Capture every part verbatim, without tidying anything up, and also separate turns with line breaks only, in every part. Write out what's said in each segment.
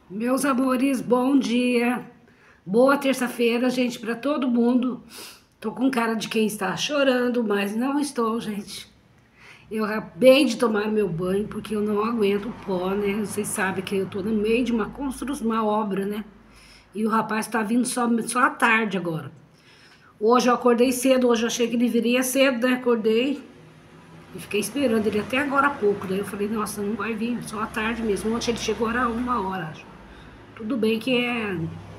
Meus amores, bom dia. Boa terça-feira, gente, para todo mundo. Tô com cara de quem está chorando, mas não estou, gente. Eu acabei de tomar meu banho porque eu não aguento o pó, né? Vocês sabem que eu tô no meio de uma construção, uma obra, né? E o rapaz tá vindo só, só à tarde agora. Hoje eu acordei cedo, hoje eu achei que ele viria cedo, né? Acordei e fiquei esperando ele até agora há pouco. Daí eu falei, nossa, não vai vir, só à tarde mesmo. Ontem ele chegou, era uma hora, acho. Tudo bem que é...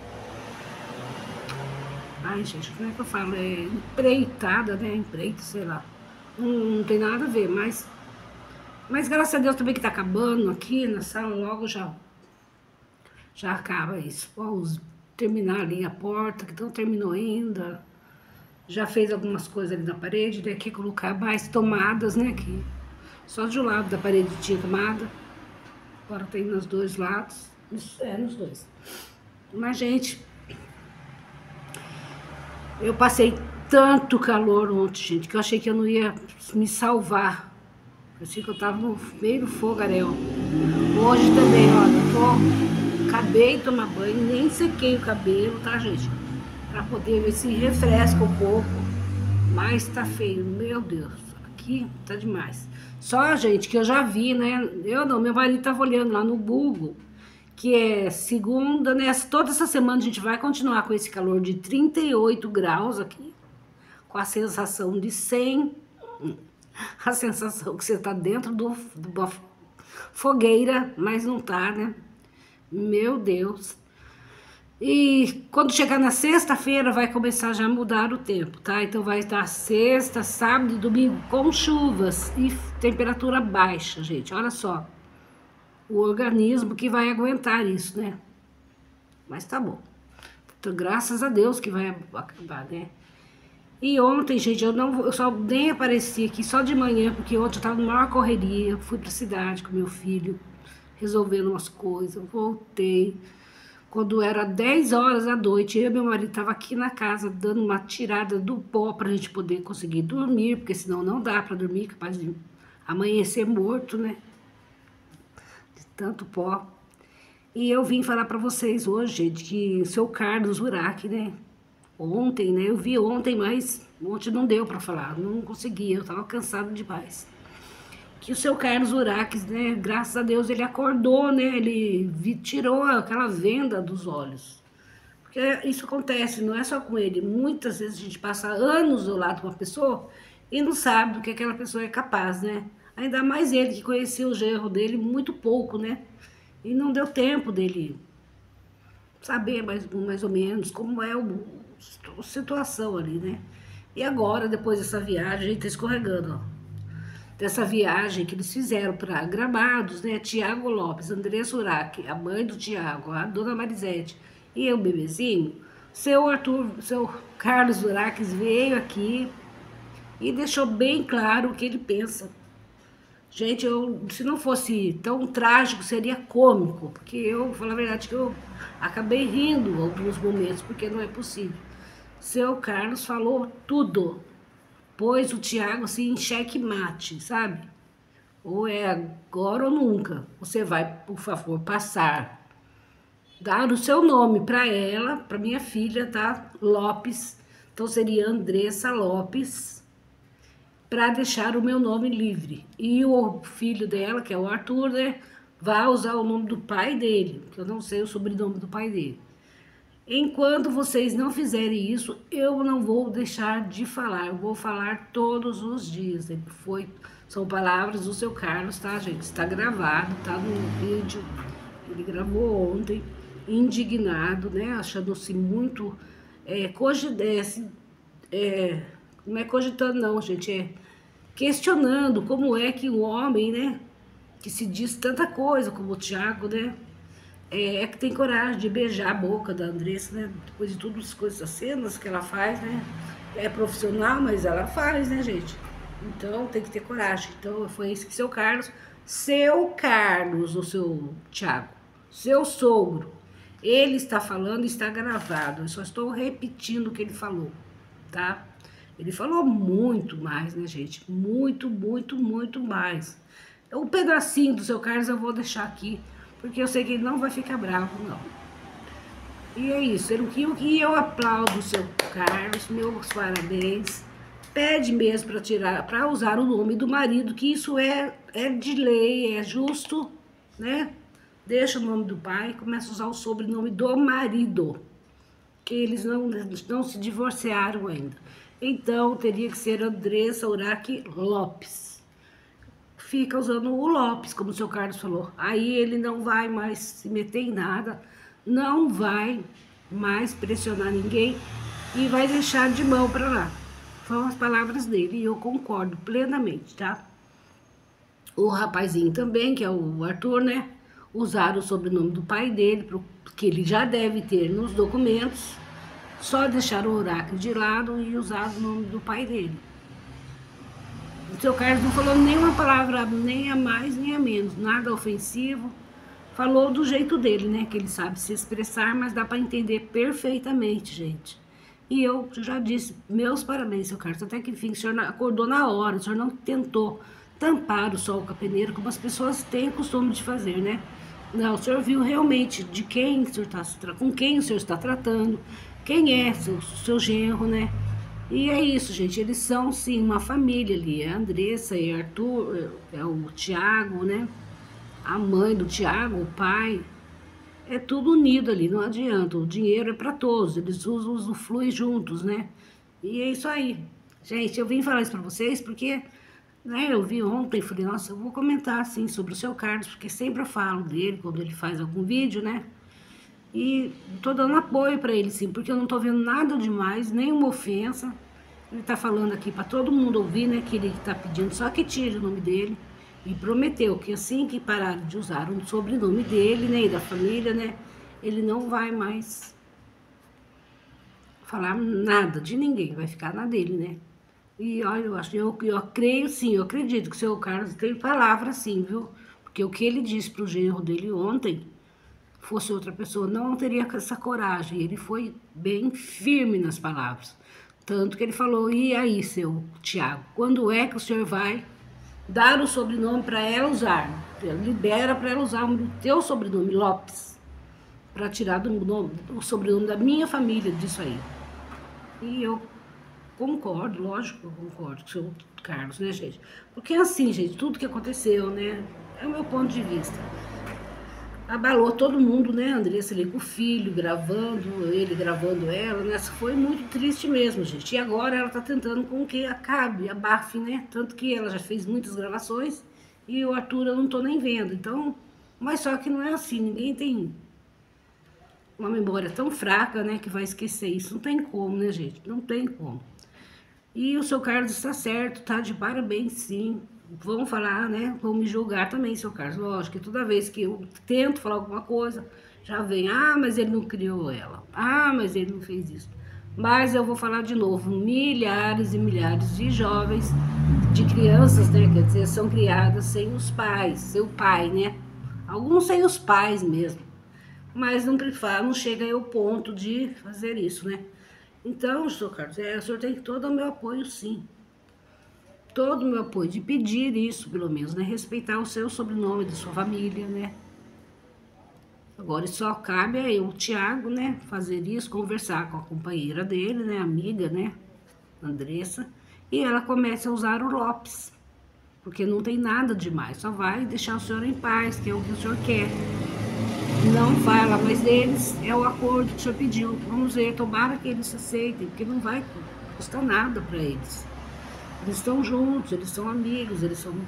Ai, gente, como é que eu falo? É empreitada, né? Empreita, sei lá. Não, não tem nada a ver, mas... Mas graças a Deus também que tá acabando aqui na sala, logo já... Já acaba isso. Vamos terminar ali a porta, que não terminou ainda. Já fez algumas coisas ali na parede, daqui colocar mais tomadas, né? Aqui. Só de um lado da parede tinha tomada. Agora tem nos dois lados. É, nos dois. Mas, gente... Eu passei tanto calor ontem, gente, que eu achei que eu não ia me salvar. Eu achei que eu tava no meio do fogaréu. Hoje também, olha, eu tô... Acabei de tomar banho, nem sequei o cabelo, tá, gente? Pra poder ver se refresca um pouco. Mas tá feio, meu Deus. Aqui tá demais. Só, gente, que eu já vi, né? Eu não, meu marido tava olhando lá no Google, que é segunda, né? Toda essa semana a gente vai continuar com esse calor de trinta e oito graus aqui, com a sensação de cem, a sensação que você tá dentro do, de uma fogueira, mas não tá, né? Meu Deus. E quando chegar na sexta-feira vai começar já a mudar o tempo, tá? Então vai estar sexta, sábado e domingo com chuvas e temperatura baixa, gente. Olha só. O organismo que vai aguentar isso, né? Mas tá bom. Então, graças a Deus que vai acabar, né? E ontem, gente, eu não eu só nem apareci aqui só de manhã, porque ontem eu tava numa maior correria. Fui pra cidade com meu filho, resolvendo umas coisas. Voltei. Quando era dez horas da noite, eu e meu marido tava aqui na casa, dando uma tirada do pó pra gente poder conseguir dormir, porque senão não dá pra dormir, capaz de amanhecer morto, né? De tanto pó. E eu vim falar pra vocês hoje, gente, que o seu Carlos Urac, né? Ontem, né? Eu vi ontem, mas ontem não deu pra falar, não consegui, eu tava cansado demais. Que o seu Carlos Urac, né? Graças a Deus ele acordou, né? Ele vi, tirou aquela venda dos olhos. Porque isso acontece, não é só com ele. Muitas vezes a gente passa anos ao lado de uma pessoa e não sabe do que aquela pessoa é capaz, né? Ainda mais ele que conheceu o genro dele muito pouco, né? E não deu tempo dele saber mais, mais ou menos como é o, a situação ali, né? E agora, depois dessa viagem, a gente tá escorregando, ó. Dessa viagem que eles fizeram para Gramados, né? Tiago Lopes, Andressa Urac, a mãe do Tiago, a dona Marisete e o bebezinho, seu Arthur, seu Carlos Urac veio aqui e deixou bem claro o que ele pensa. Gente, eu, se não fosse tão trágico, seria cômico, porque eu, vou falar a verdade, que eu acabei rindo em alguns momentos, porque não é possível. Seu Carlos falou tudo, pôs o Tiago assim em xeque-mate, sabe? Ou é agora ou nunca. Você vai, por favor, passar, dar o seu nome para ela, para minha filha, tá? Lopes, então seria Andressa Lopes, para deixar o meu nome livre. E o filho dela, que é o Arthur, né, vai usar o nome do pai dele, que eu não sei o sobrenome do pai dele. Enquanto vocês não fizerem isso, eu não vou deixar de falar. Eu vou falar todos os dias. Ele foi, são palavras do seu Carlos, tá, gente? Está gravado, tá no vídeo. Ele gravou ontem, indignado, né, achando-se muito é, cogidesse, é, não é cogitando não, gente, é questionando como é que um homem, né, que se diz tanta coisa, como o Tiago, né, é, é que tem coragem de beijar a boca da Andressa, né, depois de todas as coisas, as cenas que ela faz, né, é profissional, mas ela faz, né, gente, então tem que ter coragem. Então foi isso que seu Carlos, seu Carlos, o seu Tiago, seu sogro, ele está falando, está gravado, eu só estou repetindo o que ele falou, tá? Ele falou muito mais, né, gente? Muito, muito, muito mais. Um pedacinho do seu Carlos eu vou deixar aqui porque eu sei que ele não vai ficar bravo, não. E é isso, eu, que eu aplaudo o seu Carlos, meus parabéns. Pede mesmo para tirar, para usar o nome do marido, que isso é, é de lei, é justo, né? Deixa o nome do pai, começa a usar o sobrenome do marido, que eles não, não se divorciaram ainda. Então, teria que ser Andressa Urach Lopes. Fica usando o Lopes, como o seu Carlos falou. Aí ele não vai mais se meter em nada, não vai mais pressionar ninguém e vai deixar de mão para lá. Foram as palavras dele e eu concordo plenamente, tá? O rapazinho também, que é o Arthur, né? Usaram o sobrenome do pai dele, que ele já deve ter nos documentos. Só deixaram o Urach de lado e usaram o nome do pai dele. O seu Carlos não falou nenhuma palavra, nem a mais, nem a menos, nada ofensivo. Falou do jeito dele, né? Que ele sabe se expressar, mas dá para entender perfeitamente, gente. E eu já disse, meus parabéns, seu Carlos, até que enfim, o senhor acordou na hora, o senhor não tentou tampar o sol com a peneira, como as pessoas têm o costume de fazer, né? Não, o senhor viu realmente de quem o senhor está, com quem o senhor está tratando, quem é seu, seu genro, né? E é isso, gente, eles são, sim, uma família ali, é a Andressa e Arthur, é o Tiago, né? A mãe do Tiago, o pai... É tudo unido ali, não adianta. O dinheiro é para todos, eles usam, usufruem juntos, né? E é isso aí. Gente, eu vim falar isso para vocês porque, né, eu vi ontem e falei, nossa, eu vou comentar, assim, sobre o seu Carlos, porque sempre eu falo dele quando ele faz algum vídeo, né? E tô dando apoio para ele, sim, porque eu não tô vendo nada demais, nenhuma ofensa. Ele tá falando aqui para todo mundo ouvir, né, que ele tá pedindo só que tire o nome dele. E prometeu que assim que parar de usar o sobrenome dele, né, e da família, né, ele não vai mais falar nada de ninguém, vai ficar na dele, né. E olha, eu acho, eu, eu creio sim, eu acredito que o seu Carlos tem palavra sim, viu? Porque o que ele disse pro genro dele ontem, fosse outra pessoa, não teria essa coragem. Ele foi bem firme nas palavras. Tanto que ele falou, e aí, seu Tiago, quando é que o senhor vai dar o sobrenome para ela usar? Libera para ela usar o teu sobrenome, Lopes, para tirar do nome, o sobrenome da minha família disso aí. E eu concordo, lógico que eu concordo com o seu Carlos, né, gente? Porque é assim, gente, tudo que aconteceu, né, é o meu ponto de vista. Abalou todo mundo, né, Andressa ali com o filho, gravando, ele gravando ela, né, foi muito triste mesmo, gente. E agora ela tá tentando com que acabe, abafe, né, tanto que ela já fez muitas gravações e o Arthur eu não tô nem vendo, então, mas só que não é assim, ninguém tem uma memória tão fraca, né, que vai esquecer isso, não tem como, né, gente, não tem como. E o seu Carlos está certo, tá de parabéns, sim. Vão falar, né? Vão me julgar também, seu Carlos. Lógico que toda vez que eu tento falar alguma coisa, já vem, ah, mas ele não criou ela. Ah, mas ele não fez isso. Mas eu vou falar de novo, milhares e milhares de jovens, de crianças, né? Quer dizer, são criadas sem os pais, seu pai, né? Alguns sem os pais mesmo. Mas não, não chega ao ponto de fazer isso, né? Então, senhor Carlos, é, o senhor tem todo o meu apoio, sim. Todo o meu apoio, de pedir isso, pelo menos, né? Respeitar o seu sobrenome, de sua família, né? Agora, só cabe aí o Tiago, né? Fazer isso, conversar com a companheira dele, né? Amiga, né? Andressa. E ela começa a usar o Lopes. Porque não tem nada demais. Só vai deixar o senhor em paz, que é o que o senhor quer. Não fala mais deles, é o acordo que o senhor pediu. Vamos ver, tomara que eles aceitem, porque não vai custar nada para eles. Eles estão juntos, eles são amigos, eles são...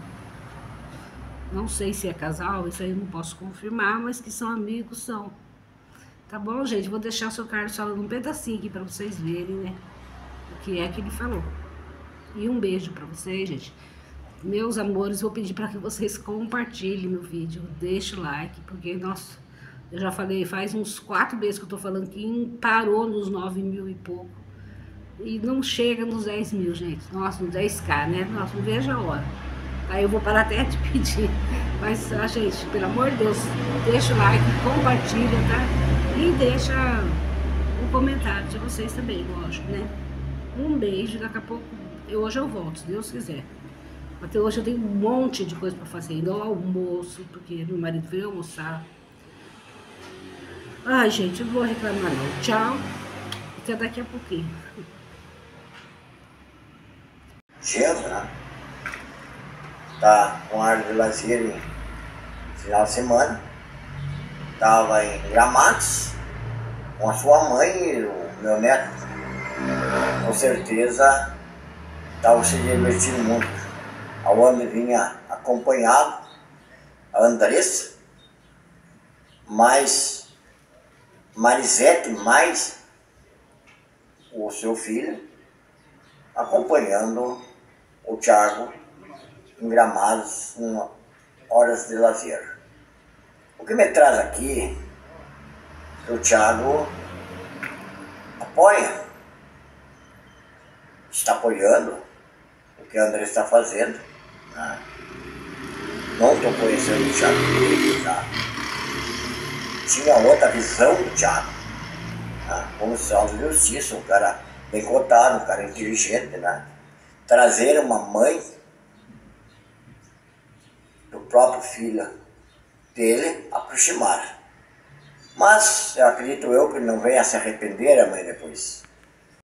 Não sei se é casal, isso aí eu não posso confirmar, mas que são amigos, são. Tá bom, gente? Vou deixar o seu Carlos falando um pedacinho aqui para vocês verem, né? O que é que ele falou. E um beijo para vocês, gente. Meus amores, vou pedir para que vocês compartilhem meu vídeo, deixem o like, porque, nossa, eu já falei, faz uns quatro meses que eu tô falando que parou nos nove mil e pouco. E não chega nos dez mil, gente. Nossa, nos dez K, né? Nossa, não vejo a hora. Aí eu vou parar até de pedir. Mas, ah, gente, pelo amor de Deus, deixa o like, compartilha, tá? E deixa um comentário de vocês também, lógico, né? Um beijo, daqui a pouco, eu, hoje eu volto, se Deus quiser. Até hoje eu tenho um monte de coisa pra fazer, ainda o almoço, porque meu marido veio almoçar. Ai, gente, eu não vou reclamar não. Tchau. Até daqui a pouquinho.
Gente, né? Tá com área de lazer em final de semana. Tava em Gramados com a sua mãe e o meu neto. Com certeza estava se divertindo muito. A Wanda vinha acompanhado, a Andressa, mais Marisete, mais o seu filho, acompanhando o Thiago em Gramados em horas de lazer. O que me traz aqui é que o Thiago apoia, está apoiando o que a André está fazendo. Né? Não estou conhecendo o Thiago direito, tá? Tinha outra visão do Thiago, né? Como oficial de justiça, um cara bem cotado, um cara inteligente, né? Trazer uma mãe do próprio filho dele aproximar. Mas eu acredito eu que não venha se arrepender a mãe depois.